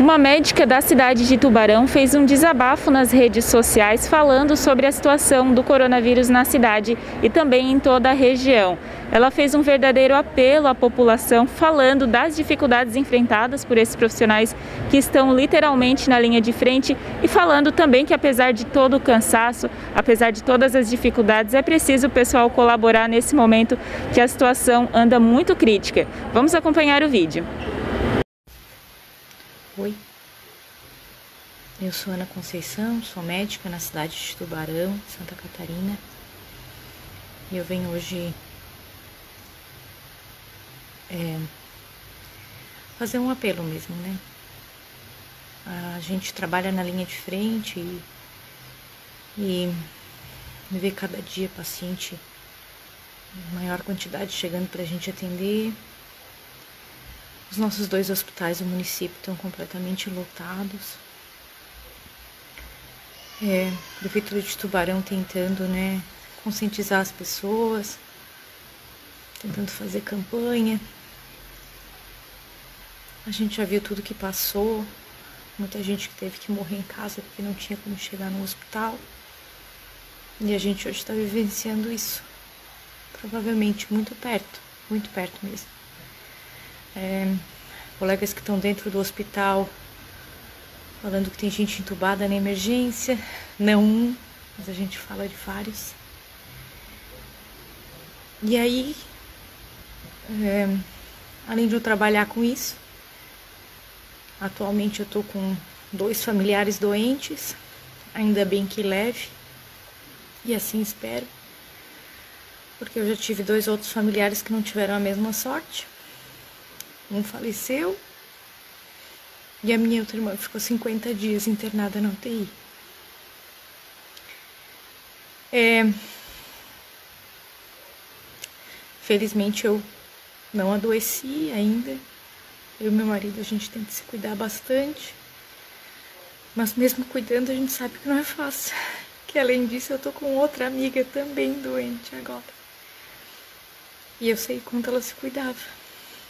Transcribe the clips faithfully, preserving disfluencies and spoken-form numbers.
Uma médica da cidade de Tubarão fez um desabafo nas redes sociais falando sobre a situação do coronavírus na cidade e também em toda a região. Ela fez um verdadeiro apelo à população, falando das dificuldades enfrentadas por esses profissionais que estão literalmente na linha de frente e falando também que, apesar de todo o cansaço, apesar de todas as dificuldades, é preciso o pessoal colaborar nesse momento que a situação anda muito crítica. Vamos acompanhar o vídeo. Oi, eu sou Ana Conceição, sou médica na cidade de Tubarão, Santa Catarina, e eu venho hoje é, fazer um apelo mesmo, né? A gente trabalha na linha de frente e, e vê cada dia paciente em maior quantidade chegando pra gente atender. Os nossos dois hospitais do município estão completamente lotados. É, a Prefeitura de Tubarão tentando, né, conscientizar as pessoas, tentando fazer campanha. A gente já viu tudo que passou, muita gente que teve que morrer em casa porque não tinha como chegar no hospital. E a gente hoje está vivenciando isso, provavelmente muito perto, muito perto mesmo. É, colegas que estão dentro do hospital falando que tem gente entubada na emergência, não um, mas a gente fala de vários. E aí, é, além de eu trabalhar com isso, atualmente eu tô com dois familiares doentes, ainda bem que leve, e assim espero, porque eu já tive dois outros familiares que não tiveram a mesma sorte. Um faleceu e a minha outra irmã ficou cinquenta dias internada na U T I. É... Felizmente eu não adoeci ainda. Eu e meu marido, a gente tem que se cuidar bastante. Mas mesmo cuidando, a gente sabe que não é fácil. Que além disso eu tô com outra amiga também doente agora. E eu sei quanto ela se cuidava.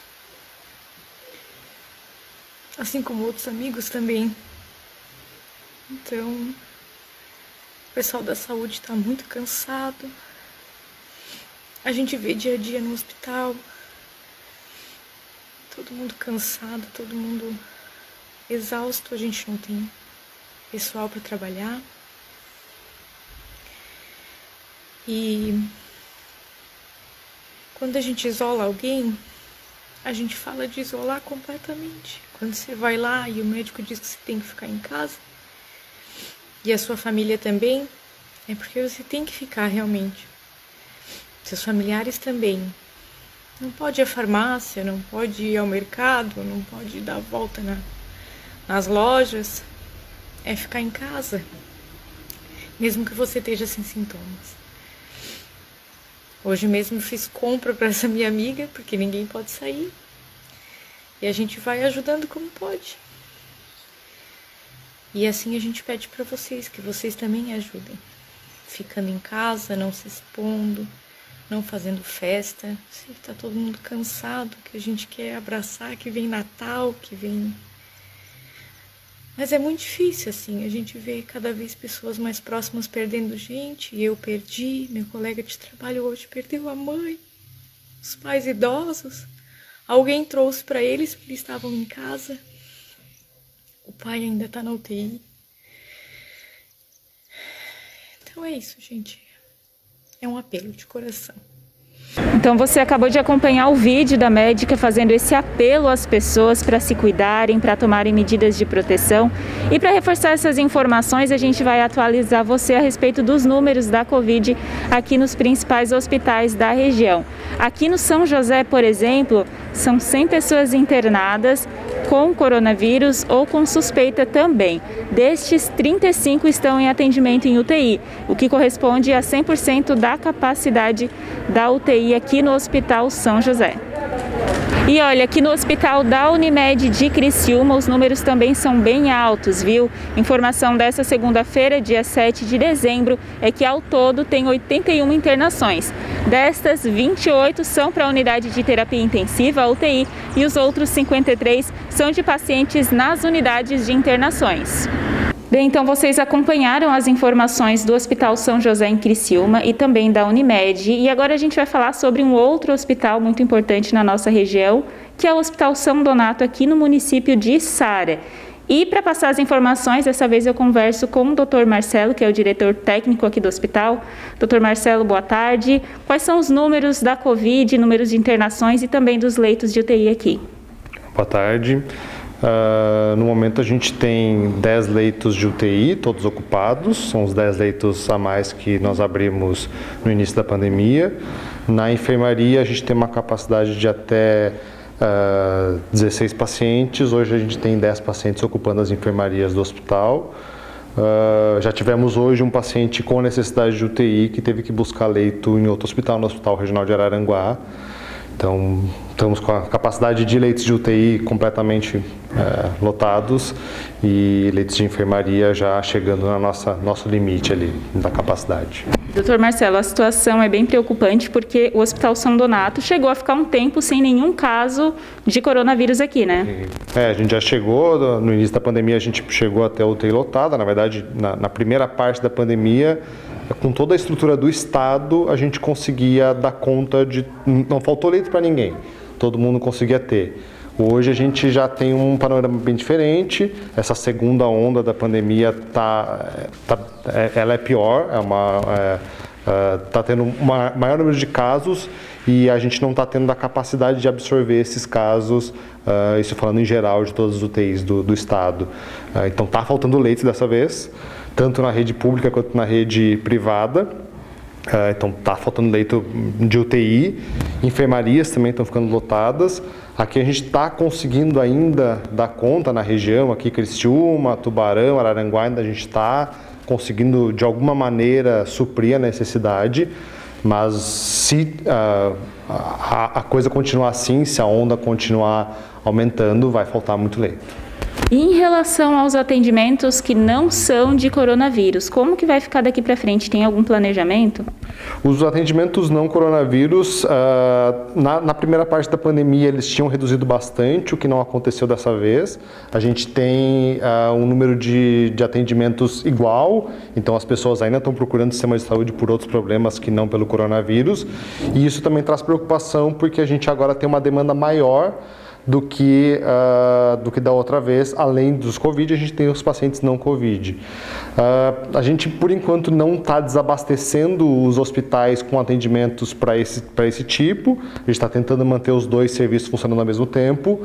Assim como outros amigos também. Então, o pessoal da saúde está muito cansado. A gente vê dia a dia no hospital. Todo mundo cansado, todo mundo exausto. A gente não tem pessoal para trabalhar. E quando a gente isola alguém, a gente fala de isolar completamente. Quando você vai lá e o médico diz que você tem que ficar em casa, e a sua família também, é porque você tem que ficar realmente. Seus familiares também. Não pode ir à farmácia, não pode ir ao mercado, não pode dar a volta na, nas lojas. É ficar em casa, mesmo que você esteja sem sintomas. Hoje mesmo eu fiz compra para essa minha amiga, porque ninguém pode sair. E a gente vai ajudando como pode. E assim a gente pede para vocês, que vocês também ajudem. Ficando em casa, não se expondo, não fazendo festa. Sei que tá todo mundo cansado, que a gente quer abraçar, que vem Natal, que vem... Mas é muito difícil, assim, a gente vê cada vez pessoas mais próximas perdendo gente. Eu perdi, meu colega de trabalho hoje perdeu a mãe, os pais idosos. Alguém trouxe para eles, porque eles estavam em casa. O pai ainda tá na U T I. Então é isso, gente. É um apelo de coração. Então você acabou de acompanhar o vídeo da médica fazendo esse apelo às pessoas para se cuidarem, para tomarem medidas de proteção. E para reforçar essas informações, a gente vai atualizar você a respeito dos números da Covid aqui nos principais hospitais da região. Aqui no São José, por exemplo, são cem pessoas internadas com coronavírus ou com suspeita também. Destes, trinta e cinco estão em atendimento em U T I, o que corresponde a cem por cento da capacidade da U T I aqui no Hospital São José. E olha, aqui no hospital da Unimed de Criciúma, os números também são bem altos, viu? Informação dessa segunda-feira, dia sete de dezembro, é que ao todo tem oitenta e uma internações. Destas, vinte e oito são para a unidade de terapia intensiva, a U T I, e os outros cinquenta e três são de pacientes nas unidades de internações. Bem, então vocês acompanharam as informações do Hospital São José em Criciúma e também da Unimed. E agora a gente vai falar sobre um outro hospital muito importante na nossa região, que é o Hospital São Donato, aqui no município de Sara. E para passar as informações, dessa vez eu converso com o doutor Marcelo, que é o diretor técnico aqui do hospital. doutor Marcelo, boa tarde. Quais são os números da Covid, números de internações e também dos leitos de U T I aqui? Boa tarde. Uh, no momento a gente tem dez leitos de U T I, todos ocupados, são os dez leitos a mais que nós abrimos no início da pandemia. Na enfermaria a gente tem uma capacidade de até uh, dezesseis pacientes, hoje a gente tem dez pacientes ocupando as enfermarias do hospital. Uh, já tivemos hoje um paciente com necessidade de U T I que teve que buscar leito em outro hospital, no Hospital Regional de Araranguá. Então, estamos com a capacidade de leitos de U T I completamente é, lotados e leitos de enfermaria já chegando no nosso limite ali da capacidade. doutor Marcelo, a situação é bem preocupante porque o Hospital São Donato chegou a ficar um tempo sem nenhum caso de coronavírus aqui, né? É, a gente já chegou, no início da pandemia a gente chegou até a U T I lotada, na verdade, na, na primeira parte da pandemia, com toda a estrutura do Estado, a gente conseguia dar conta de... Não faltou leito para ninguém, todo mundo conseguia ter. Hoje a gente já tem um panorama bem diferente, essa segunda onda da pandemia, tá, tá, ela é pior, é uma, é, é, tá tendo um maior número de casos e a gente não está tendo a capacidade de absorver esses casos, uh, isso falando em geral de todas as U T Is do, do Estado. Uh, então está faltando leitos dessa vez, tanto na rede pública quanto na rede privada. Uh, então está faltando leito de U T I, enfermarias também estão ficando lotadas. Aqui a gente está conseguindo ainda dar conta na região, aqui Criciúma, Tubarão, Araranguá, ainda a gente está conseguindo de alguma maneira suprir a necessidade, mas se uh, a, a coisa continuar assim, se a onda continuar aumentando, vai faltar muito leito. E em relação aos atendimentos que não são de coronavírus, como que vai ficar daqui para frente? Tem algum planejamento? Os atendimentos não coronavírus, uh, na, na primeira parte da pandemia, eles tinham reduzido bastante, o que não aconteceu dessa vez. A gente tem uh, um número de, de atendimentos igual, então as pessoas ainda estão procurando o sistema de saúde por outros problemas que não pelo coronavírus. E isso também traz preocupação, porque a gente agora tem uma demanda maior do que, uh, do que da outra vez. Além dos Covid, a gente tem os pacientes não Covid. Uh, a gente, por enquanto, não está desabastecendo os hospitais com atendimentos para esse, para esse tipo. A gente está tentando manter os dois serviços funcionando ao mesmo tempo,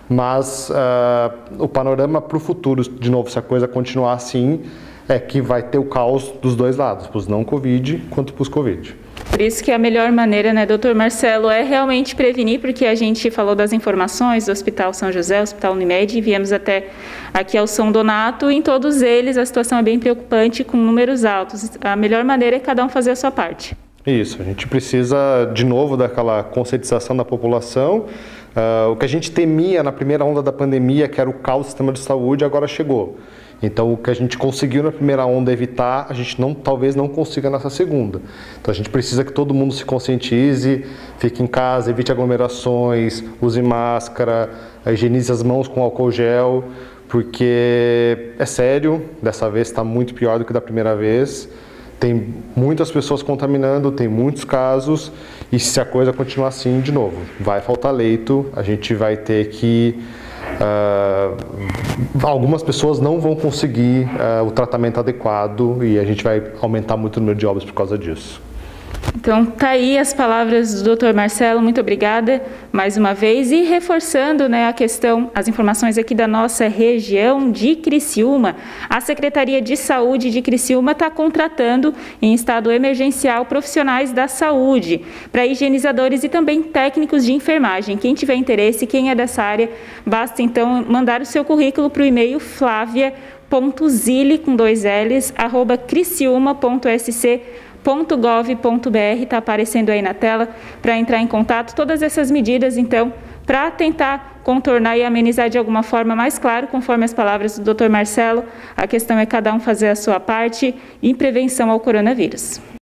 mas uh, o panorama para o futuro, de novo, se a coisa continuar assim, é que vai ter o caos dos dois lados, para os não Covid quanto para os Covid. Por isso que a melhor maneira, né, doutor Marcelo, é realmente prevenir, porque a gente falou das informações do Hospital São José, Hospital Unimed, e viemos até aqui ao São Donato, e em todos eles a situação é bem preocupante, com números altos. A melhor maneira é cada um fazer a sua parte. Isso, a gente precisa, de novo, daquela conscientização da população. Uh, o que a gente temia na primeira onda da pandemia, que era o caos do sistema de saúde, agora chegou. Então, o que a gente conseguiu na primeira onda evitar, a gente não, talvez não consiga nessa segunda. Então, a gente precisa que todo mundo se conscientize, fique em casa, evite aglomerações, use máscara, higienize as mãos com álcool gel, porque é sério, dessa vez está muito pior do que da primeira vez. Tem muitas pessoas contaminando, tem muitos casos, e se a coisa continuar assim, de novo, vai faltar leito, a gente vai ter que... Uh, algumas pessoas não vão conseguir uh, o tratamento adequado e a gente vai aumentar muito o número de óbitos por causa disso. Então, tá aí as palavras do doutor Marcelo, muito obrigada mais uma vez. E reforçando, né, a questão, as informações aqui da nossa região de Criciúma, a Secretaria de Saúde de Criciúma está contratando em estado emergencial profissionais da saúde para higienizadores e também técnicos de enfermagem. Quem tiver interesse, quem é dessa área, basta então mandar o seu currículo para o e-mail flavia ponto zilli com dois L's, arroba criciúma ponto s c ponto gov ponto br, está aparecendo aí na tela para entrar em contato. Todas essas medidas, então, para tentar contornar e amenizar de alguma forma, mais claro, conforme as palavras do doutor Marcelo, a questão é cada um fazer a sua parte em prevenção ao coronavírus.